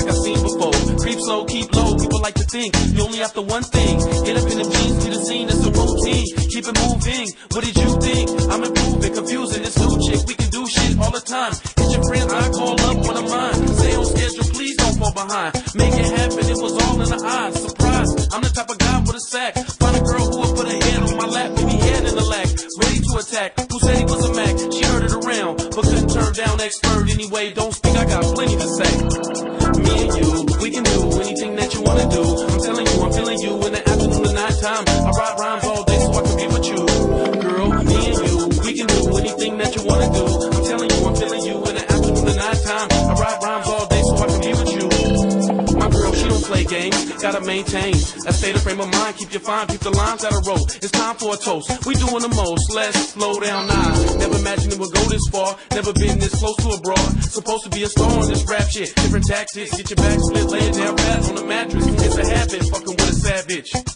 like I've seen before. Creep slow, keep low, people like to think you only after one thing. Get up in the jeans to the scene, that's a routine. Keep it moving, what did you think? I'm improving, confusing, this new chick, we can do shit all the time. Hit your friends, I call up one of mine. Stay on schedule, please don't fall behind. Make it happen, it was all in the eyes. Surprise, I'm the type of guy with a sack. Find a girl who will put her head on my lap, maybe head in the lag, ready to attack. Who said he was a Mac? She heard it around, but couldn't turn down expert anyway. Don't speak, I got plenty to say. Me and you, we can do anything that you wanna do. I'm telling you, I'm feeling you in the afternoon and nighttime. I write rhymes all day so I can be with you. Girl, me and you, we can do anything that you wanna do. I'm telling you, I'm feeling you in the afternoon and nighttime. I write rhymes all day so I can be with you. My girl, she don't play games, gotta maintain a state of frame of mind. Keep your fine, keep the lines that I wrote. It's time for a toast, we doing the most. Let's slow down now. Never imagined it would go this far. Never been this close to a broad. Supposed to be a star on this rap shit. Different tactics, get your back split, lay it down flat on the mattress. It's a habit, fucking with a savage.